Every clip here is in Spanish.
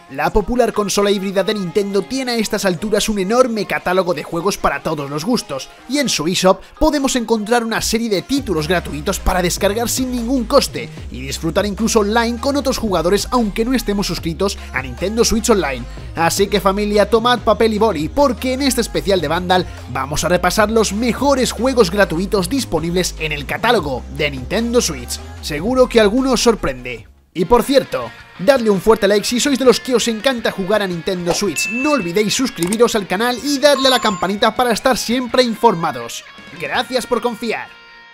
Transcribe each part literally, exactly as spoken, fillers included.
La popular consola híbrida de Nintendo tiene a estas alturas un enorme catálogo de juegos para todos los gustos, y en su eShop podemos encontrar una serie de títulos gratuitos para descargar sin ningún coste, y disfrutar incluso online con otros jugadores aunque no estemos suscritos a Nintendo Switch Online. Así que familia, tomad papel y boli, porque en este especial de Vandal vamos a repasar los mejores juegos gratuitos disponibles en el catálogo de Nintendo Switch. Seguro que alguno os sorprende. Y por cierto, dadle un fuerte like si sois de los que os encanta jugar a Nintendo Switch, no olvidéis suscribiros al canal y darle a la campanita para estar siempre informados. Gracias por confiar.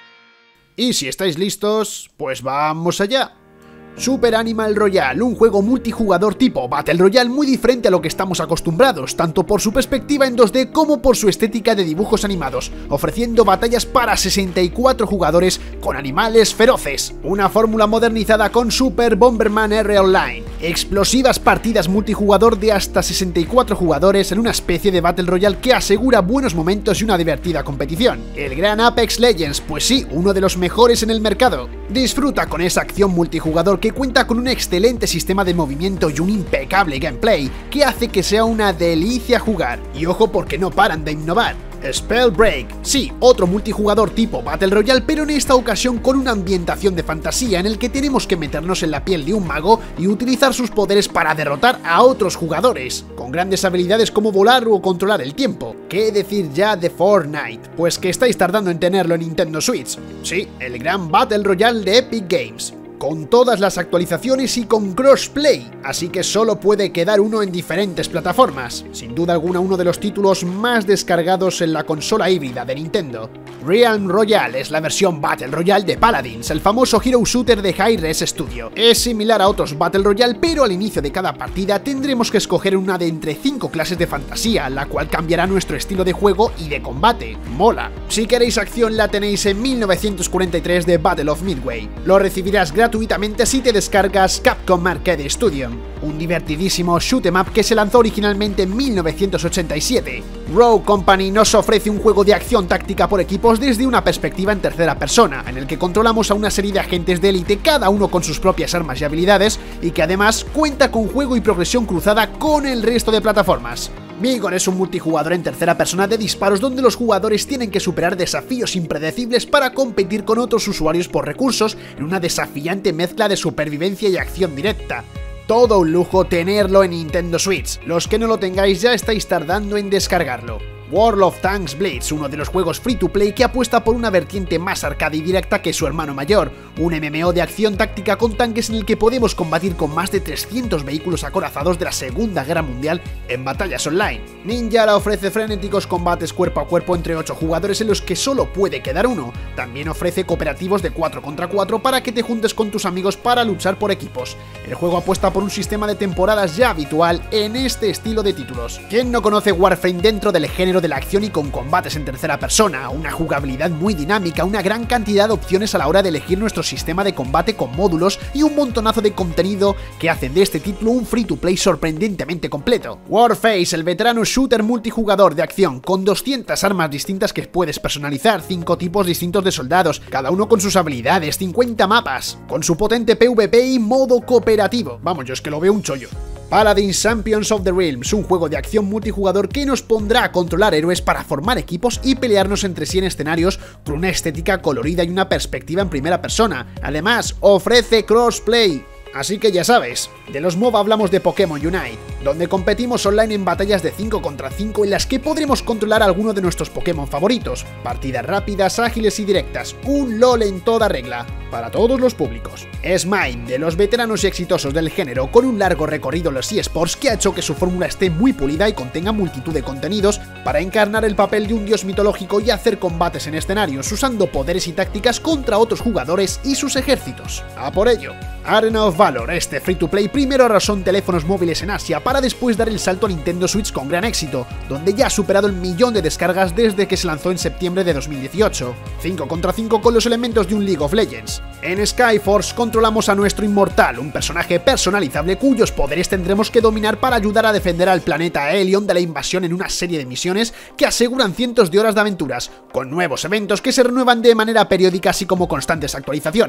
Y si estáis listos, pues vamos allá. Super Animal Royale, un juego multijugador tipo Battle Royale muy diferente a lo que estamos acostumbrados, tanto por su perspectiva en dos D como por su estética de dibujos animados, ofreciendo batallas para sesenta y cuatro jugadores con animales feroces, una fórmula modernizada con Super Bomberman R Online, explosivas partidas multijugador de hasta sesenta y cuatro jugadores en una especie de Battle Royale que asegura buenos momentos y una divertida competición. El gran Apex Legends, pues sí, uno de los mejores en el mercado. Disfruta con esa acción multijugador que cuenta con un excelente sistema de movimiento y un impecable gameplay que hace que sea una delicia jugar. Y ojo porque no paran de innovar. Spellbreak, sí, otro multijugador tipo Battle Royale, pero en esta ocasión con una ambientación de fantasía en el que tenemos que meternos en la piel de un mago y utilizar sus poderes para derrotar a otros jugadores, con grandes habilidades como volar o controlar el tiempo. ¿Qué decir ya de Fortnite? Pues que estáis tardando en tenerlo en Nintendo Switch. Sí, el gran Battle Royale de Epic Games, con todas las actualizaciones y con crossplay, así que solo puede quedar uno en diferentes plataformas. Sin duda alguna uno de los títulos más descargados en la consola híbrida de Nintendo. Realm Royale es la versión Battle Royale de Paladins, el famoso hero shooter de Hi-Res Studio. Es similar a otros Battle Royale, pero al inicio de cada partida tendremos que escoger una de entre cinco clases de fantasía, la cual cambiará nuestro estilo de juego y de combate. Mola. Si queréis acción la tenéis en mil novecientos cuarenta y tres de Battle of Midway. Lo recibirás gratuitamente gratuitamente si te descargas Capcom Arcade Studio, un divertidísimo shoot 'em up que se lanzó originalmente en mil novecientos ochenta y siete. Rogue Company nos ofrece un juego de acción táctica por equipos desde una perspectiva en tercera persona, en el que controlamos a una serie de agentes de élite, cada uno con sus propias armas y habilidades, y que además cuenta con juego y progresión cruzada con el resto de plataformas. Vigor es un multijugador en tercera persona de disparos donde los jugadores tienen que superar desafíos impredecibles para competir con otros usuarios por recursos en una desafiante mezcla de supervivencia y acción directa. Todo un lujo tenerlo en Nintendo Switch. Los que no lo tengáis ya estáis tardando en descargarlo. World of Tanks Blitz, uno de los juegos free to play que apuesta por una vertiente más arcade y directa que su hermano mayor, un M M O de acción táctica con tanques en el que podemos combatir con más de trescientos vehículos acorazados de la Segunda Guerra Mundial en batallas online. Ninjara ofrece frenéticos combates cuerpo a cuerpo entre ocho jugadores en los que solo puede quedar uno. También ofrece cooperativos de cuatro contra cuatro para que te juntes con tus amigos para luchar por equipos. El juego apuesta por un sistema de temporadas ya habitual en este estilo de títulos. ¿Quién no conoce Warframe dentro del género de la acción y con combates en tercera persona? Una jugabilidad muy dinámica, una gran cantidad de opciones a la hora de elegir nuestro sistema de combate con módulos y un montonazo de contenido que hacen de este título un free to play sorprendentemente completo. Warface, el veterano shooter multijugador de acción con doscientas armas distintas que puedes personalizar, cinco tipos distintos de soldados, cada uno con sus habilidades, cincuenta mapas, con su potente PvP y modo cooperativo. Vamos, yo es que lo veo un chollo. Paladins Champions of the Realms, un juego de acción multijugador que nos pondrá a controlar héroes para formar equipos y pelearnos entre sí en escenarios con una estética colorida y una perspectiva en primera persona. Además, ofrece crossplay. Así que ya sabes, de los MOBA hablamos de Pokémon Unite, donde competimos online en batallas de cinco contra cinco en las que podremos controlar a alguno de nuestros Pokémon favoritos. Partidas rápidas, ágiles y directas, un LOL en toda regla, para todos los públicos. Smite, de los veteranos y exitosos del género, con un largo recorrido en los eSports que ha hecho que su fórmula esté muy pulida y contenga multitud de contenidos para encarnar el papel de un dios mitológico y hacer combates en escenarios, usando poderes y tácticas contra otros jugadores y sus ejércitos. A por ello. Arena of Valor, este free to play primero arrasó en teléfonos móviles en Asia para después dar el salto a Nintendo Switch con gran éxito, donde ya ha superado el millón de descargas desde que se lanzó en septiembre de dos mil dieciocho. cinco contra cinco con los elementos de un League of Legends. En Skyforce controlamos a nuestro inmortal, un personaje personalizable cuyos poderes tendremos que dominar para ayudar a defender al planeta Helion de la invasión en una serie de misiones que aseguran cientos de horas de aventuras, con nuevos eventos que se renuevan de manera periódica así como constantes actualizaciones.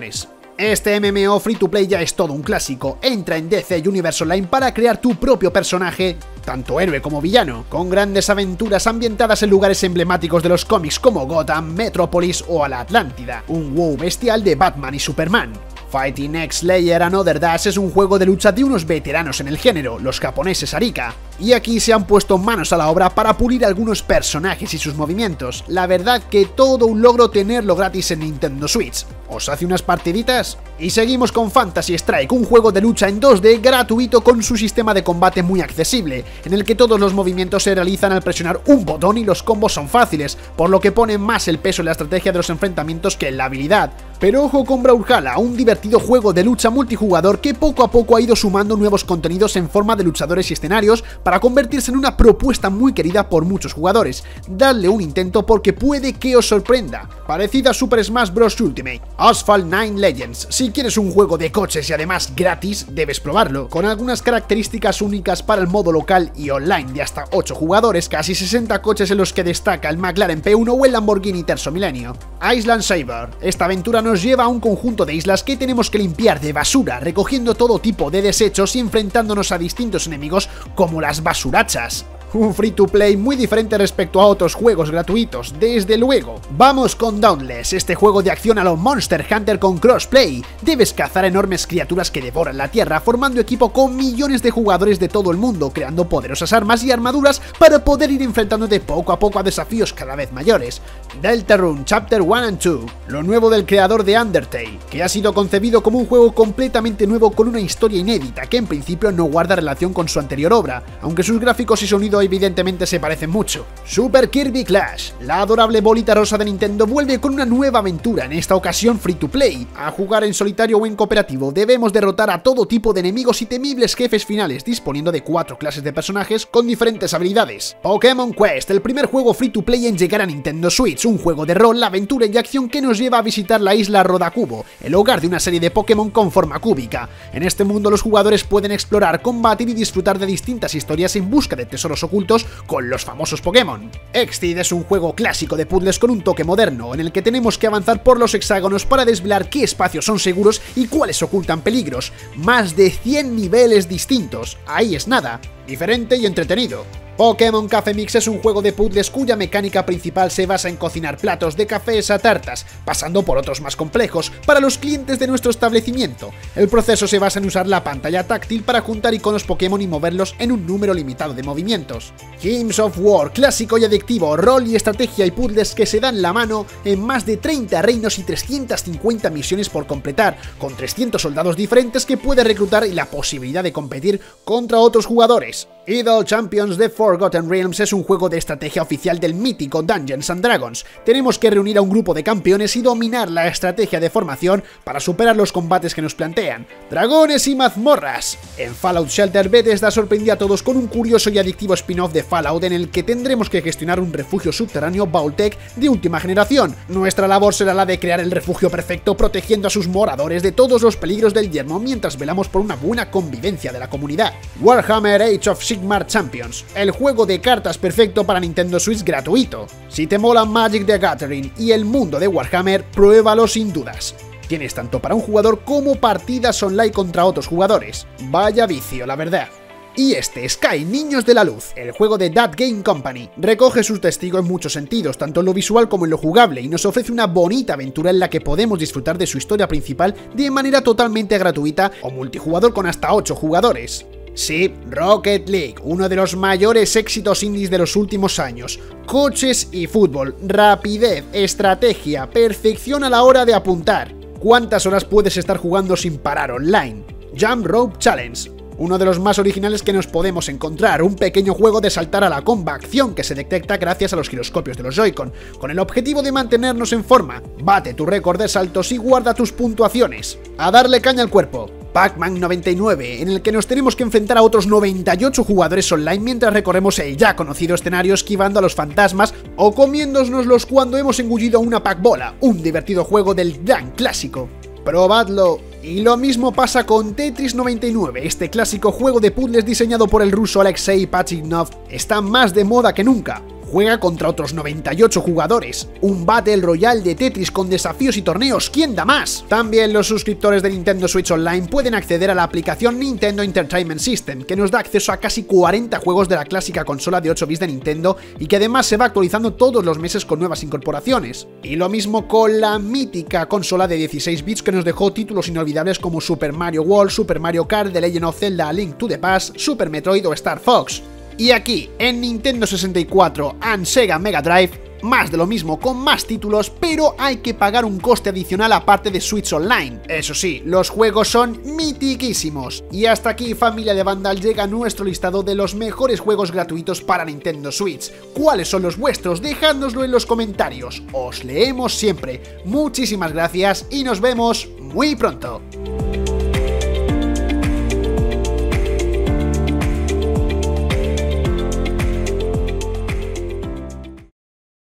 Este M M O free to play ya es todo un clásico. Entra en D C Universe Online para crear tu propio personaje, tanto héroe como villano, con grandes aventuras ambientadas en lugares emblemáticos de los cómics como Gotham, Metrópolis o a la Atlántida, un WoW bestial de Batman y Superman. Fighting X Slayer Another Dash es un juego de lucha de unos veteranos en el género, los japoneses Arika, y aquí se han puesto manos a la obra para pulir algunos personajes y sus movimientos. La verdad que todo un logro tenerlo gratis en Nintendo Switch. ¿Os hace unas partiditas? Y seguimos con Fantasy Strike, un juego de lucha en dos D gratuito con su sistema de combate muy accesible, en el que todos los movimientos se realizan al presionar un botón y los combos son fáciles, por lo que pone más el peso en la estrategia de los enfrentamientos que en la habilidad. Pero ojo con Brawlhalla, un divertido juego de lucha multijugador que poco a poco ha ido sumando nuevos contenidos en forma de luchadores y escenarios para convertirse en una propuesta muy querida por muchos jugadores. Dadle un intento porque puede que os sorprenda. Parecida a Super Smash Bros. Ultimate. Asphalt nueve Legends. Si quieres un juego de coches y además gratis, debes probarlo. Con algunas características únicas para el modo local y online de hasta ocho jugadores, casi sesenta coches en los que destaca el McLaren P uno o el Lamborghini Terzo Milenio. Island Saber. Esta aventura nos lleva a un conjunto de islas que tenemos que limpiar de basura, recogiendo todo tipo de desechos y enfrentándonos a distintos enemigos como las basurachas. Un free to play muy diferente respecto a otros juegos gratuitos, desde luego. Vamos con Dauntless, este juego de acción a lo Monster Hunter con crossplay. Debes cazar enormes criaturas que devoran la tierra, formando equipo con millones de jugadores de todo el mundo, creando poderosas armas y armaduras para poder ir enfrentándote poco a poco a desafíos cada vez mayores. Deltarune Chapter uno and dos, lo nuevo del creador de Undertale, que ha sido concebido como un juego completamente nuevo con una historia inédita que en principio no guarda relación con su anterior obra, aunque sus gráficos y sonido evidentemente se parecen mucho. Super Kirby Clash, la adorable bolita rosa de Nintendo vuelve con una nueva aventura, en esta ocasión free to play. A jugar en solitario o en cooperativo debemos derrotar a todo tipo de enemigos y temibles jefes finales, disponiendo de cuatro clases de personajes con diferentes habilidades. Pokémon Quest, el primer juego free to play en llegar a Nintendo Switch, un juego de rol, aventura y acción que nos lleva a visitar la isla Rodacubo, el hogar de una serie de Pokémon con forma cúbica. En este mundo los jugadores pueden explorar, combatir y disfrutar de distintas historias en busca de tesoros ocultos con los famosos Pokémon. Exceed es un juego clásico de puzzles con un toque moderno, en el que tenemos que avanzar por los hexágonos para desvelar qué espacios son seguros y cuáles ocultan peligros. Más de cien niveles distintos, ahí es nada, diferente y entretenido. Pokémon Café Mix es un juego de puzzles cuya mecánica principal se basa en cocinar platos de cafés a tartas, pasando por otros más complejos, para los clientes de nuestro establecimiento. El proceso se basa en usar la pantalla táctil para juntar iconos Pokémon y moverlos en un número limitado de movimientos. Games of War, clásico y adictivo, rol y estrategia y puzzles que se dan la mano en más de treinta reinos y trescientas cincuenta misiones por completar, con trescientos soldados diferentes que puedes reclutar y la posibilidad de competir contra otros jugadores. Idle Champions The Forgotten Realms es un juego de estrategia oficial del mítico Dungeons and Dragons. Tenemos que reunir a un grupo de campeones y dominar la estrategia de formación para superar los combates que nos plantean. Dragones y mazmorras. En Fallout Shelter, Bethesda sorprendió a todos con un curioso y adictivo spin-off de Fallout en el que tendremos que gestionar un refugio subterráneo Vault-Tec de última generación. Nuestra labor será la de crear el refugio perfecto, protegiendo a sus moradores de todos los peligros del yermo mientras velamos por una buena convivencia de la comunidad. Warhammer Age of Sigmar Champions, el juego de cartas perfecto para Nintendo Switch gratuito. Si te mola Magic the Gathering y el mundo de Warhammer, pruébalo sin dudas. Tienes tanto para un jugador como partidas online contra otros jugadores. Vaya vicio, la verdad. Y este, Sky, Niños de la Luz, el juego de That Game Company, recoge su testigo en muchos sentidos, tanto en lo visual como en lo jugable, y nos ofrece una bonita aventura en la que podemos disfrutar de su historia principal de manera totalmente gratuita o multijugador con hasta ocho jugadores. Sí, Rocket League, uno de los mayores éxitos indies de los últimos años. Coches y fútbol, rapidez, estrategia, perfección a la hora de apuntar. ¿Cuántas horas puedes estar jugando sin parar online? Jump Rope Challenge, uno de los más originales que nos podemos encontrar, un pequeño juego de saltar a la comba, acción que se detecta gracias a los giroscopios de los Joy-Con, con el objetivo de mantenernos en forma. Bate tu récord de saltos y guarda tus puntuaciones. A darle caña al cuerpo. Pac-Man noventa y nueve, en el que nos tenemos que enfrentar a otros noventa y ocho jugadores online mientras recorremos el ya conocido escenario esquivando a los fantasmas o comiéndonoslos cuando hemos engullido una Pac-Bola, un divertido juego del gran clásico. Probadlo. Y lo mismo pasa con Tetris noventa y nueve, este clásico juego de puzzles diseñado por el ruso Alexei Pachitnov está más de moda que nunca. juega contra otros noventa y ocho jugadores, un Battle Royale de Tetris con desafíos y torneos, ¿quién da más? También los suscriptores de Nintendo Switch Online pueden acceder a la aplicación Nintendo Entertainment System, que nos da acceso a casi cuarenta juegos de la clásica consola de ocho bits de Nintendo y que además se va actualizando todos los meses con nuevas incorporaciones. Y lo mismo con la mítica consola de dieciséis bits que nos dejó títulos inolvidables como Super Mario World, Super Mario Kart, The Legend of Zelda A Link to the Past, Super Metroid o Star Fox. Y aquí, en Nintendo sesenta y cuatro and Sega Mega Drive, más de lo mismo con más títulos, pero hay que pagar un coste adicional aparte de Switch Online. Eso sí, los juegos son mitiquísimos. Y hasta aquí, familia de Vandal, llega nuestro listado de los mejores juegos gratuitos para Nintendo Switch. ¿Cuáles son los vuestros? Dejádnoslo en los comentarios. Os leemos siempre. Muchísimas gracias y nos vemos muy pronto.